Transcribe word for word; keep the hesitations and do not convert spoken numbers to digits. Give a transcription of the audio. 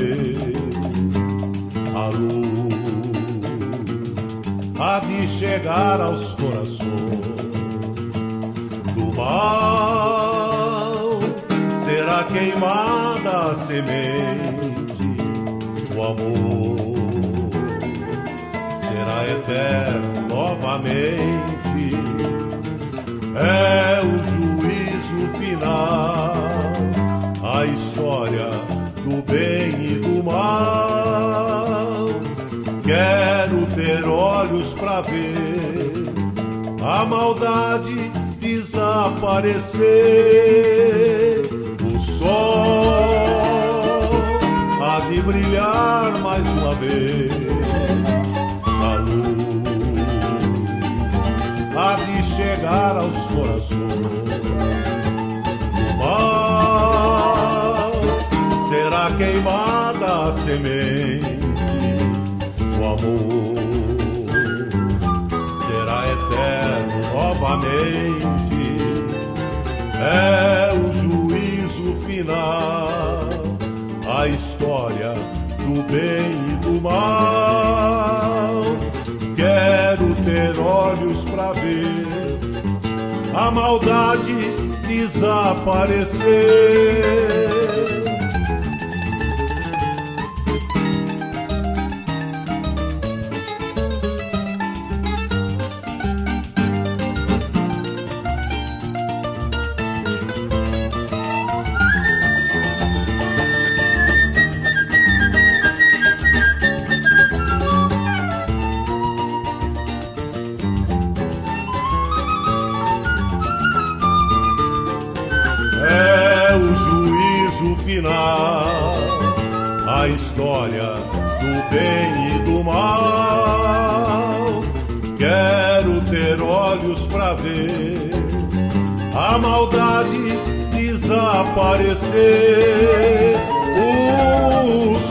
vez. A luz há de chegar aos corações do mal, será queimada a semente, o amor será eterno novamente. É o juízo final, a história do bem e do mal. Quero ter olhos pra ver a maldade desaparecer. O sol há de brilhar mais uma vez. A luz há de chegar aos corações. O mal será queimada a semente. O amor será eterno novamente. É o juízo final, a história do bem e do mal. Quero ter olhos pra ver a maldade desaparecer. A história do bem e do mal. Quero ter olhos pra ver a maldade desaparecer. O